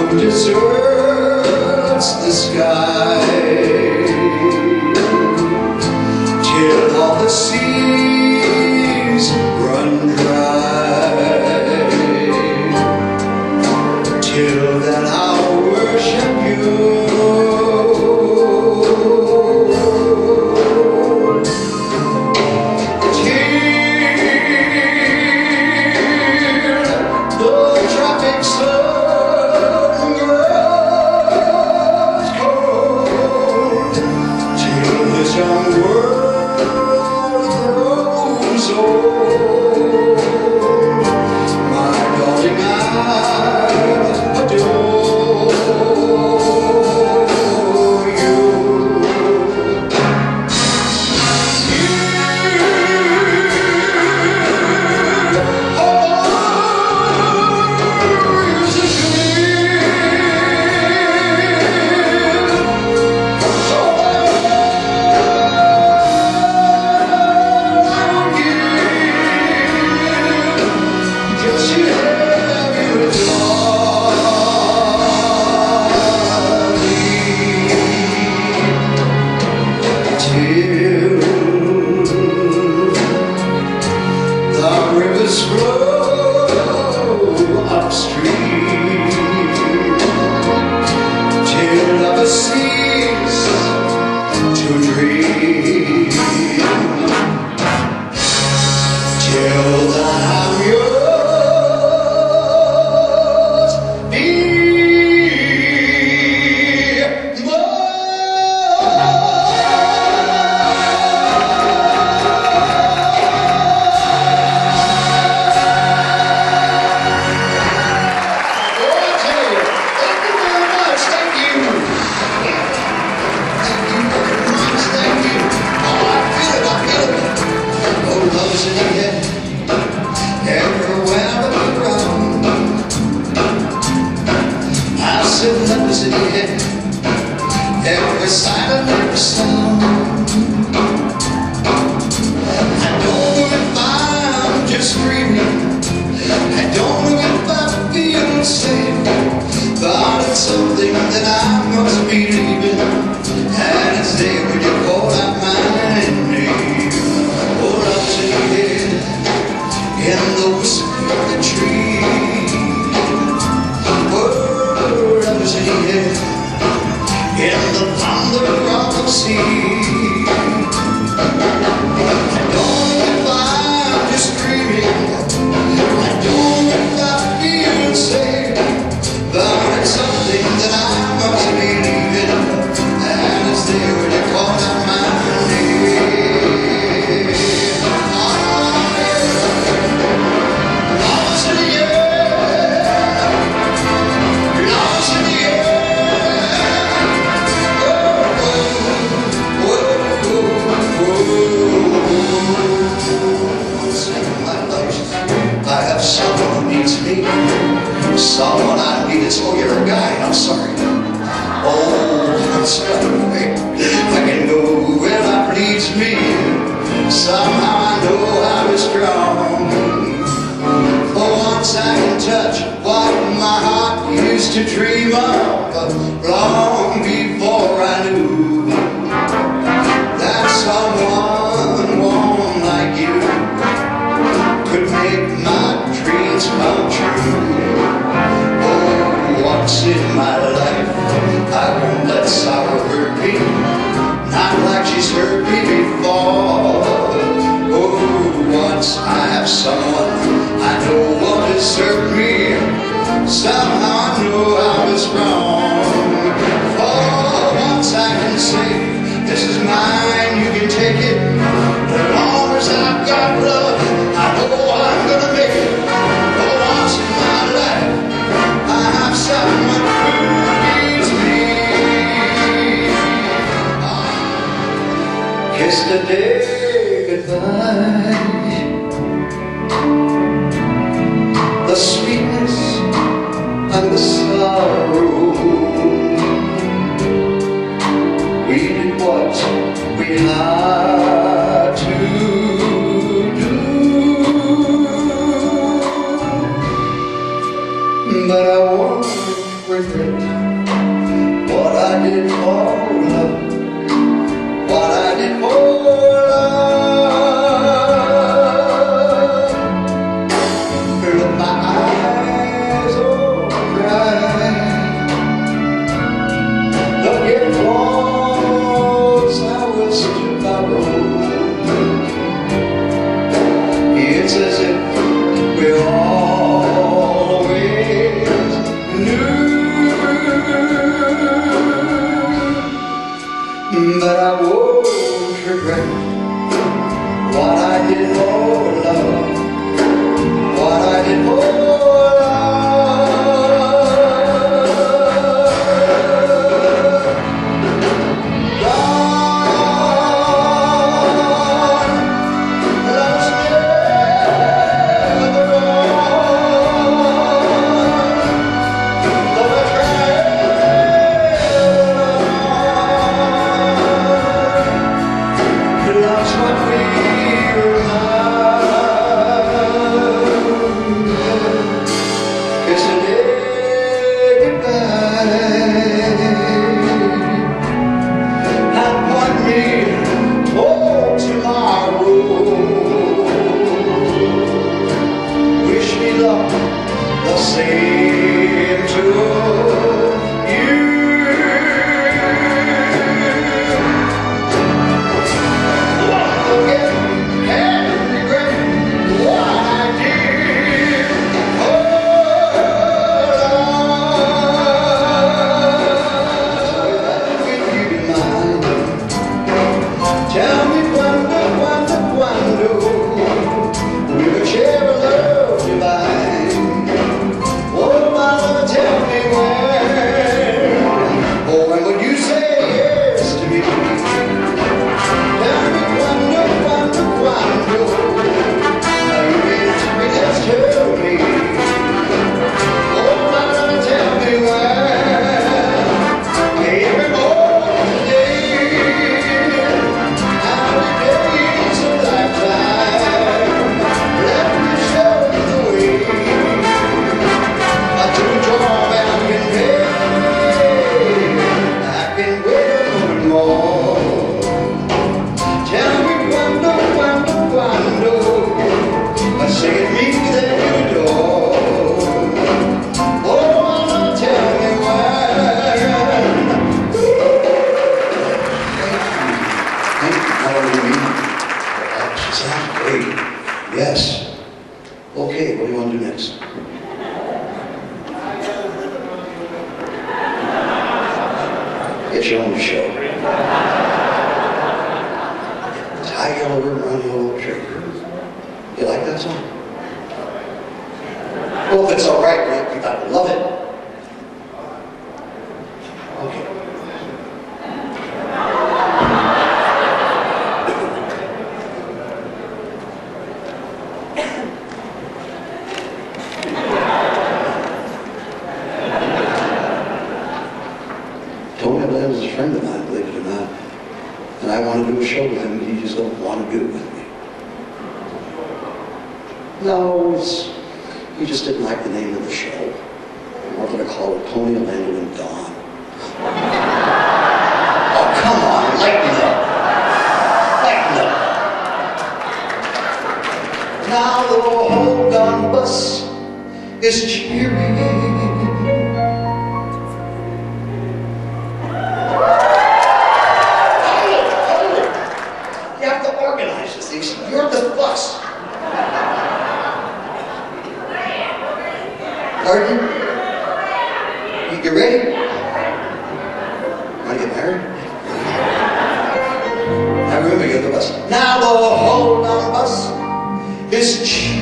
who deserts the sky, till all the seas run dry. Till then I'll worship you. Rivers flow upstream, till love cease to dream, till then I'm yours, be love in the air, every sight and every sound. I don't know if I'm just dreaming, I don't know if I feel safe, but it's something that I must be leaving, and it's there when you call out my name. Oh, love's in the air, in the whisper of the tree. In the thunder of the sea, I don't know if I'm just dreaming, I don't know if I feel safe, but it's something that I must be leaving, and it's there when you call out my name. Lost in the air, lost in the air. I have someone who needs me. Someone I need. It's, oh, you're a guy. I'm sorry. Oh, I'm sorry. I can go where life leads me. Somehow I know I was strong. For once I can touch what my heart used to dream of long before I knew that someone warm like you could make my dreams come true. Oh, once in my life I won't let sorrow hurt me, not like she's hurt me before. Oh, once I have someone I know won't desert me, somehow I know I was wrong. For once I can say, this is mine, you can take it, as long as I've got love, I know I'm gonna make it. For once in my life, I have someone who needs me. Kiss the day goodbye, the sweetness and the sorrow. We did what we had to do, but I won't regret what I did for love, what I did for love. Look, my eyes are dry. Look, get close, I will skip my road. It's as if we're always new, but I won't regret what I did for love, what I did for the same to you. Won't forget and regret what I did for love. With you in mind, tell me quando we would share a love divine. Yes. Okay, what do you want to do next? It's your own show. It's high yellow river on the old tree. You like that song? Well, if it's all right, you gotta love it. Okay. Tony was a friend of mine, believe it or not, and I wanted to do a show with him, and he just don't want to do it with me. No, he just didn't like the name of the show. He wanted to call it Tony, Orlando, and Don. Oh, come on, lighten up. Lighten up. Now the whole Don bus is cheering. You're the bus. Pardon? You ready? Want to get married? Now remember, you're the bus. Now the whole bus is cheering.